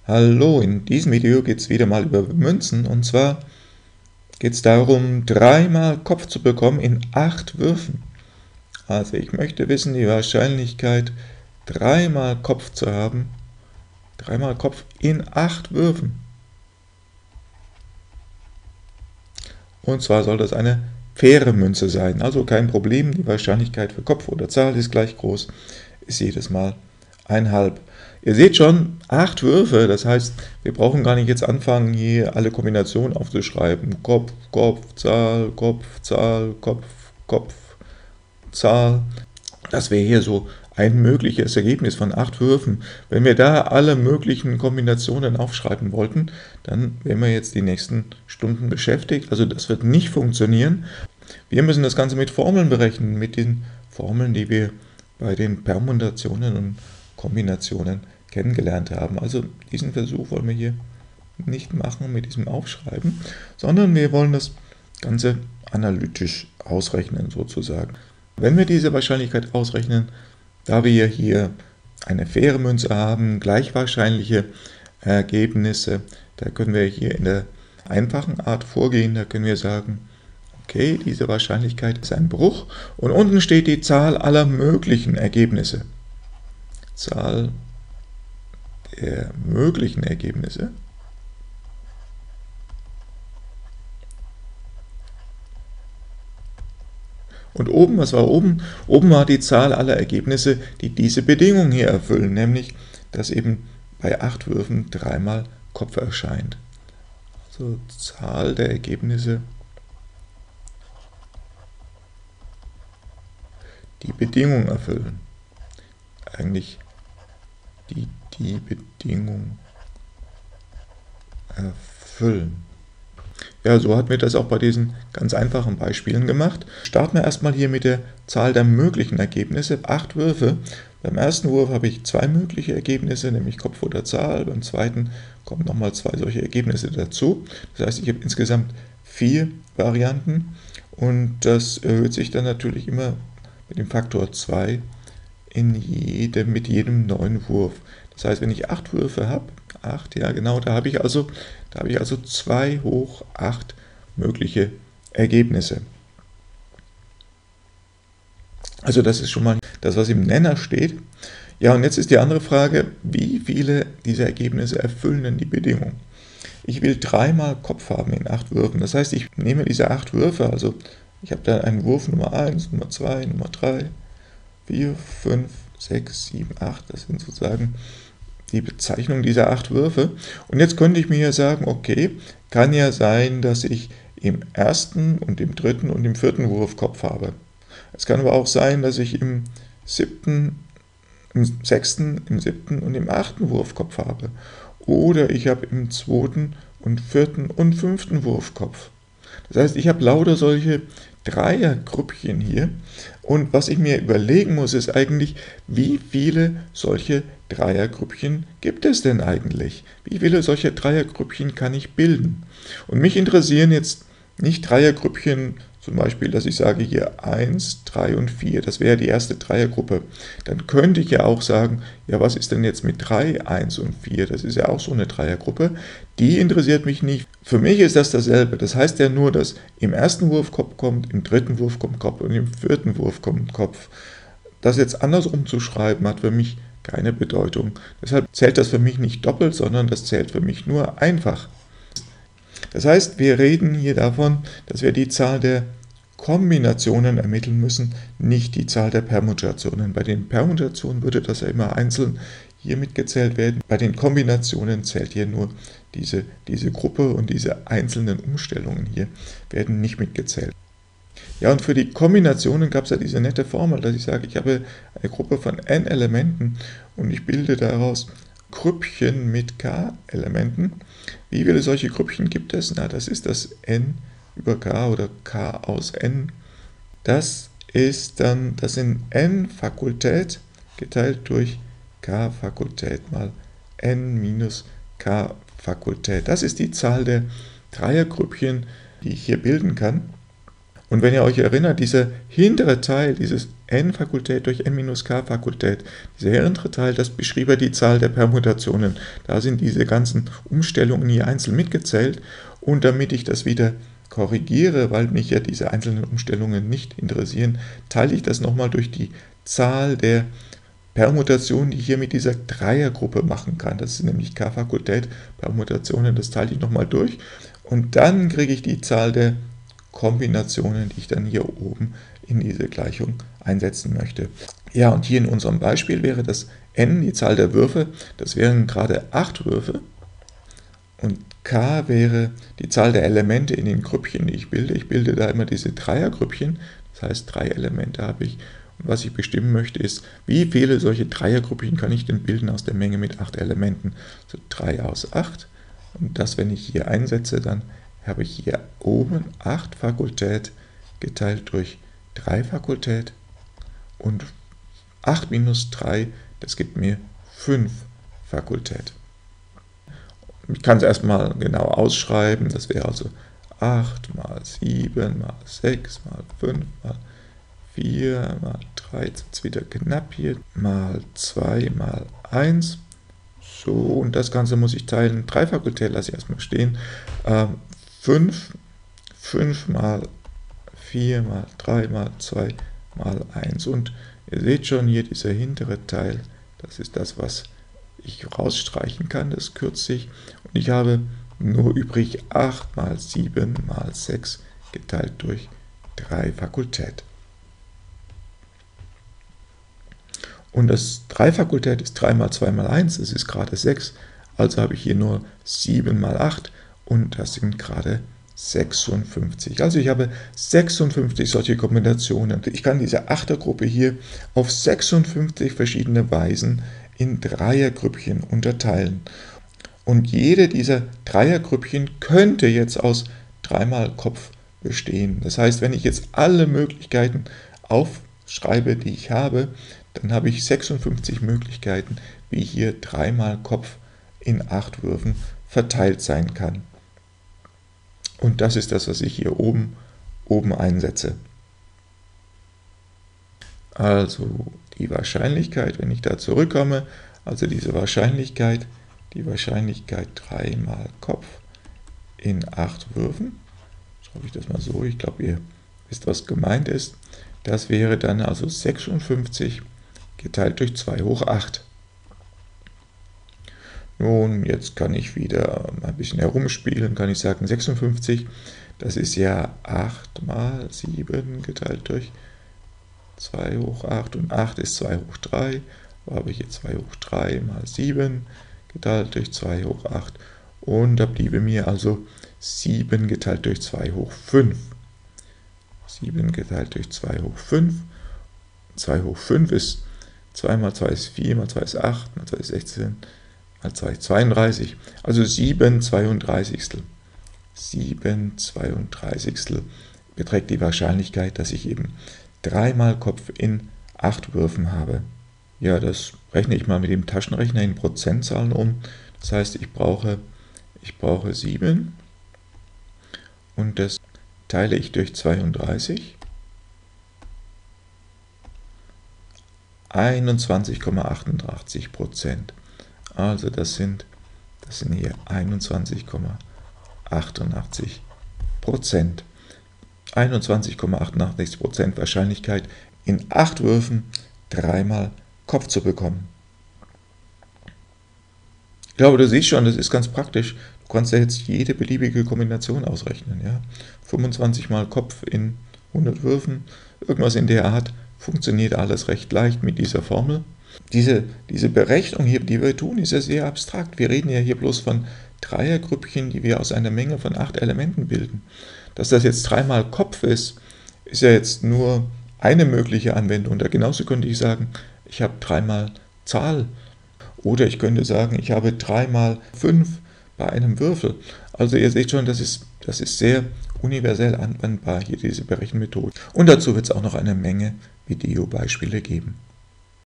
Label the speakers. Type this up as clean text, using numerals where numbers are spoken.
Speaker 1: Hallo, in diesem Video geht es wieder mal über Münzen und zwar geht es darum, dreimal Kopf zu bekommen in 8 Würfen. Also ich möchte wissen, die Wahrscheinlichkeit, dreimal Kopf zu haben, dreimal Kopf in 8 Würfen. Und zwar soll das eine faire Münze sein, also kein Problem, die Wahrscheinlichkeit für Kopf oder Zahl ist gleich groß, ist jedes Mal 1/2. Ihr seht schon, 8 Würfe, das heißt, wir brauchen gar nicht jetzt anfangen, hier alle Kombinationen aufzuschreiben. Kopf, Kopf, Zahl, Kopf, Zahl, Kopf, Kopf, Zahl. Das wäre hier so ein mögliches Ergebnis von 8 Würfen. Wenn wir da alle möglichen Kombinationen aufschreiben wollten, dann wären wir jetzt die nächsten Stunden beschäftigt. Also das wird nicht funktionieren. Wir müssen das Ganze mit Formeln berechnen, mit den Formeln, die wir bei den Permutationen und Kombinationen kennengelernt haben. Also diesen Versuch wollen wir hier nicht machen mit diesem Aufschreiben, sondern wir wollen das Ganze analytisch ausrechnen sozusagen. Wenn wir diese Wahrscheinlichkeit ausrechnen, da wir hier eine faire Münze haben, gleich wahrscheinliche Ergebnisse, da können wir hier in der einfachen Art vorgehen, da können wir sagen, okay, diese Wahrscheinlichkeit ist ein Bruch und unten steht die Zahl aller möglichen Ergebnisse. Zahl der möglichen Ergebnisse. Und oben, was war oben? Oben war die Zahl aller Ergebnisse, die diese Bedingung hier erfüllen, nämlich, dass eben bei 8 Würfen dreimal Kopf erscheint. Also Zahl der Ergebnisse, die Bedingung erfüllen. Eigentlich die Bedingung erfüllen. Ja, so hatten wir das auch bei diesen ganz einfachen Beispielen gemacht. Starten wir erstmal hier mit der Zahl der möglichen Ergebnisse, 8 Würfe. Beim ersten Wurf habe ich 2 mögliche Ergebnisse, nämlich Kopf oder Zahl. Beim zweiten kommen nochmal 2 solche Ergebnisse dazu. Das heißt, ich habe insgesamt 4 Varianten und das erhöht sich dann natürlich immer mit dem Faktor 2 mit jedem neuen Wurf. Das heißt, wenn ich 8 Würfe habe, 8, ja genau, da habe ich also 2 hoch 8 mögliche Ergebnisse. Also das ist schon mal das, was im Nenner steht. Ja, und jetzt ist die andere Frage, wie viele dieser Ergebnisse erfüllen denn die Bedingung? Ich will dreimal Kopf haben in 8 Würfen. Das heißt, ich nehme diese 8 Würfe, also ich habe da einen Wurf Nummer 1, Nummer 2, Nummer 3, 4, 5, 6, 7, 8, das sind sozusagen die Bezeichnung dieser 8 Würfe. Und jetzt könnte ich mir ja sagen, okay, kann ja sein, dass ich im ersten und im dritten und im vierten Wurf Kopf habe. Es kann aber auch sein, dass ich im sechsten, im siebten und im achten Wurf Kopf habe. Oder ich habe im zweiten und vierten und fünften Wurf Kopf. Das heißt, ich habe lauter solche Dreiergrüppchen hier und was ich mir überlegen muss, ist eigentlich, wie viele solche Dreiergrüppchen gibt es denn eigentlich? Wie viele solche Dreiergrüppchen kann ich bilden? Und mich interessieren jetzt nicht Dreiergrüppchen, zum Beispiel, dass ich sage hier 1, 3 und 4, das wäre die erste Dreiergruppe. Dann könnte ich ja auch sagen, ja, was ist denn jetzt mit 3, 1 und 4? Das ist ja auch so eine Dreiergruppe. Die interessiert mich nicht. Für mich ist das dasselbe. Das heißt ja nur, dass im ersten Wurf Kopf kommt, im dritten Wurf kommt Kopf und im vierten Wurf kommt Kopf. Das jetzt andersrum zu schreiben, hat für mich keine Bedeutung. Deshalb zählt das für mich nicht doppelt, sondern das zählt für mich nur einfach. Das heißt, wir reden hier davon, dass wir die Zahl der Kombinationen ermitteln müssen, nicht die Zahl der Permutationen. Bei den Permutationen würde das ja immer einzeln hier mitgezählt werden. Bei den Kombinationen zählt hier nur diese Gruppe und diese einzelnen Umstellungen hier werden nicht mitgezählt. Ja, und für die Kombinationen gab es ja diese nette Formel, dass ich sage, ich habe eine Gruppe von n Elementen und ich bilde daraus Grüppchen mit k Elementen. Wie viele solche Grüppchen gibt es? Na, das ist das n über k oder k aus n. Das sind n Fakultät geteilt durch k Fakultät mal n minus k Fakultät. Das ist die Zahl der Dreiergrüppchen, die ich hier bilden kann. Und wenn ihr euch erinnert, dieser hintere Teil, dieses n-Fakultät durch n-k-Fakultät. Dieser hintere Teil, das beschrieb ja die Zahl der Permutationen. Da sind diese ganzen Umstellungen hier einzeln mitgezählt. Und damit ich das wieder korrigiere, weil mich ja diese einzelnen Umstellungen nicht interessieren, teile ich das nochmal durch die Zahl der Permutationen, die ich hier mit dieser Dreiergruppe machen kann. Das ist nämlich k-Fakultät Permutationen, das teile ich nochmal durch. Und dann kriege ich die Zahl der Kombinationen, die ich dann hier oben in diese Gleichung einsetzen möchte. Ja, und hier in unserem Beispiel wäre das n die Zahl der Würfe, das wären gerade 8 Würfe. Und k wäre die Zahl der Elemente in den Grüppchen, die ich bilde. Ich bilde da immer diese Dreiergrüppchen, das heißt 3 Elemente habe ich. Und was ich bestimmen möchte ist, wie viele solche Dreiergrüppchen kann ich denn bilden aus der Menge mit 8 Elementen. So 3 aus 8. Und das, wenn ich hier einsetze, dann habe ich hier oben 8 Fakultät geteilt durch 3 Fakultät. Und 8 minus 3, das gibt mir 5 Fakultät. Ich kann es erstmal genau ausschreiben, das wäre also 8 mal 7 mal 6 mal 5 mal 4 mal 3, jetzt wird es wieder knapp hier, mal 2 mal 1. So, und das Ganze muss ich teilen. 3 Fakultät lasse ich erstmal stehen. 5 mal 4 mal 3 mal 2 mal 1. Und ihr seht schon hier, dieser hintere Teil, das ist das, was ich rausstreichen kann, das kürze ich. Und ich habe nur übrig 8 mal 7 mal 6 geteilt durch 3 Fakultät. Und das 3 Fakultät ist 3 mal 2 mal 1, das ist gerade 6. Also habe ich hier nur 7 mal 8 und das sind gerade 56. Also ich habe 56 solche Kombinationen. Ich kann diese Achtergruppe hier auf 56 verschiedene Weisen in Dreiergrüppchen unterteilen. Und jede dieser Dreiergrüppchen könnte jetzt aus 3 mal Kopf bestehen. Das heißt, wenn ich jetzt alle Möglichkeiten aufschreibe, die ich habe, dann habe ich 56 Möglichkeiten, wie hier 3 mal Kopf in 8 Würfen verteilt sein kann. Und das ist das, was ich hier oben einsetze. Also die Wahrscheinlichkeit, wenn ich da zurückkomme, also diese Wahrscheinlichkeit, die Wahrscheinlichkeit 3 mal Kopf in 8 Würfen, schreibe ich das mal so, ich glaube, ihr wisst, was gemeint ist, das wäre dann also 56 geteilt durch 2 hoch 8. Nun, jetzt kann ich wieder ein bisschen herumspielen, kann ich sagen 56, das ist ja 8 mal 7 geteilt durch 2 hoch 8 und 8 ist 2 hoch 3, da habe ich hier 2 hoch 3 mal 7 geteilt durch 2 hoch 8 und da bliebe mir also 7 geteilt durch 2 hoch 5. 7 geteilt durch 2 hoch 5. 2 hoch 5 ist 2 mal 2 ist 4, mal 2 ist 8, mal 2 ist 16, mal 2 ist 32. Also 7 32. 7 32 beträgt die Wahrscheinlichkeit, dass ich eben 3 mal Kopf in 8 Würfen habe. Ja, das rechne ich mal mit dem Taschenrechner in Prozentzahlen um. Das heißt, ich brauche 7 und das teile ich durch 32. 21,88%. Also das sind hier 21,88%. 21,88% Wahrscheinlichkeit, in 8 Würfen 3 mal Kopf zu bekommen. Ich glaube, du siehst schon, das ist ganz praktisch. Du kannst ja jetzt jede beliebige Kombination ausrechnen. Ja? 25 mal Kopf in 100 Würfen, irgendwas in der Art, funktioniert alles recht leicht mit dieser Formel. Diese Berechnung hier, die wir tun, ist ja sehr abstrakt. Wir reden ja hier bloß von Dreiergrüppchen, die wir aus einer Menge von 8 Elementen bilden. Dass das jetzt 3 mal Kopf ist ja jetzt nur eine mögliche Anwendung. Da genauso könnte ich sagen, ich habe 3 mal Zahl. Oder ich könnte sagen, ich habe 3 mal 5 bei einem Würfel. Also ihr seht schon, das ist sehr universell anwendbar, hier diese Berechenmethode. Und dazu wird es auch noch eine Menge Videobeispiele geben.